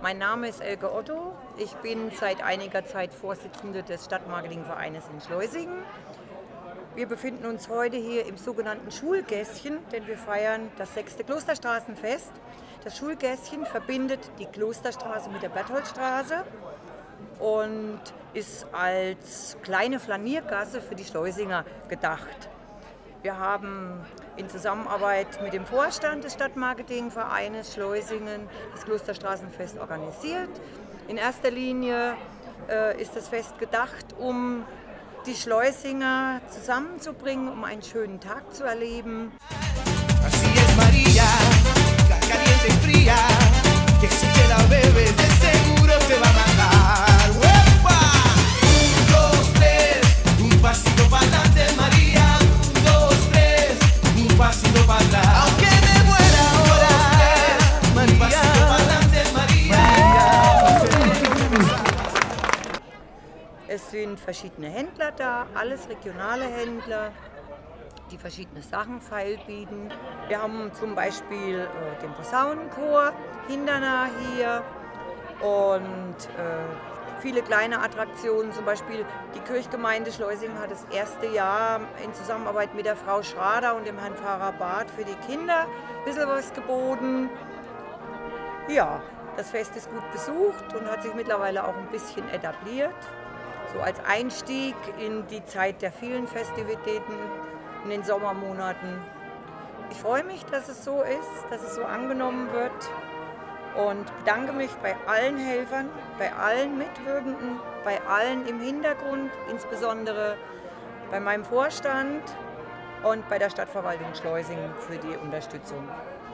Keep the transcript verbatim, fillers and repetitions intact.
Mein Name ist Elke Otto. Ich bin seit einiger Zeit Vorsitzende des Stadtmarketingvereines in Schleusingen. Wir befinden uns heute hier im sogenannten Schulgässchen, denn wir feiern das sechste Klosterstraßenfest. Das Schulgässchen verbindet die Klosterstraße mit der Bertholdstraße und ist als kleine Flaniergasse für die Schleusinger gedacht. Wir haben in Zusammenarbeit mit dem Vorstand des Stadtmarketingvereines Schleusingen das Klosterstraßenfest organisiert. In erster Linie äh, ist das Fest gedacht, um die Schleusinger zusammenzubringen, um einen schönen Tag zu erleben. Así es María, caliente y fría, que si te la bebes de seguro te va a matar. ¡Uepa! Un, dos, tres, un pasito para adelante María, un, dos, tres, un pasito para atrás. Aunque me muera ahora, María, un pasito para adelante María. Es sind verschiedene Händler da, alles regionale Händler, die verschiedene Sachen feilbieten. Wir haben zum Beispiel äh, den Posaunenchor Hindernach hier und äh, viele kleine Attraktionen, zum Beispiel die Kirchgemeinde Schleusingen hat das erste Jahr in Zusammenarbeit mit der Frau Schrader und dem Herrn Pfarrer Barth für die Kinder ein bisschen was geboten. Ja, das Fest ist gut besucht und hat sich mittlerweile auch ein bisschen etabliert. So als Einstieg in die Zeit der vielen Festivitäten in den Sommermonaten. Ich freue mich, dass es so ist, dass es so angenommen wird und bedanke mich bei allen Helfern, bei allen Mitwirkenden, bei allen im Hintergrund, insbesondere bei meinem Vorstand und bei der Stadtverwaltung Schleusingen für die Unterstützung.